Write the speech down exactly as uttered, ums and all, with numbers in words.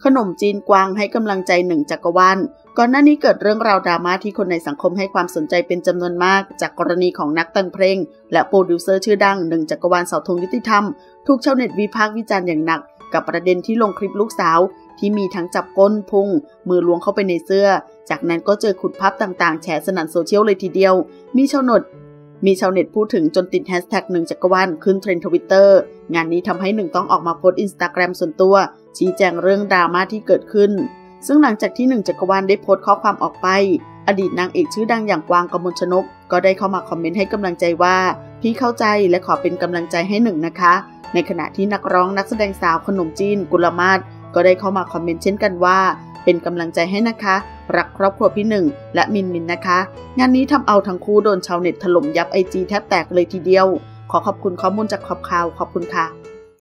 นมจีนกวางให้กำลังใจหนึ่งจักรวาลก่อนหน้านี้เกิดเรื่องราวดราม่าที่คนในสังคมให้ความสนใจเป็นจำนวนมากจากกรณีของนักแต่งเพลงและโปรดิวเซอร์ชื่อดังหนึ่งจักรวาลเสาธงยุติธรรมถูกชาวเน็ตวิพากษ์วิจารณ์อย่างหนักกับประเด็นที่ลงคลิปลูกสาวที่มีทั้งจับก้นพุงมือล้วงเข้าไปในเสื้อจากนั้นก็เจอขุดภาพต่างๆแฉสนั่นโซเชียลเลยทีเดียวมีชาวเน็ตมีชาวเน็ตพูดถึงจนติดแฮชแท็กหนึ่งจักรวาลขึ้นเทรนด์ทวิตเตอร์งานนี้ทำให้หนึ่งต้องออกมาโพสต์อินสตาแกรมส่วนตัวชี้แจงเรื่องดราม่าที่เกิดขึ้นซึ่งหลังจากที่หนึ่งจักรวาลได้โพสต์ข้อความออกไปอดีตนางเอกชื่อดังอย่างกวางกมลชนกก็ได้เข้ามาคอมเมนต์ให้กำลังใจว่าพี่เข้าใจและขอเป็นกำลังใจให้หนึ่งนะคะในขณะที่นักร้องนักแสดงสาวขนมจีนกุลมาศก็ได้เข้ามาคอมเมนต์เช่นกันว่าเป็นกำลังใจให้นะคะรักครอบครัวพี่หนึ่งและมินมินนะคะงานนี้ทำเอาทั้งคู่โดนชาวเน็ตถล่มยับไอจีแทบแตกเลยทีเดียวขอขอบคุณข้อมูลจากขอบข่าวขอบคุณค่ะ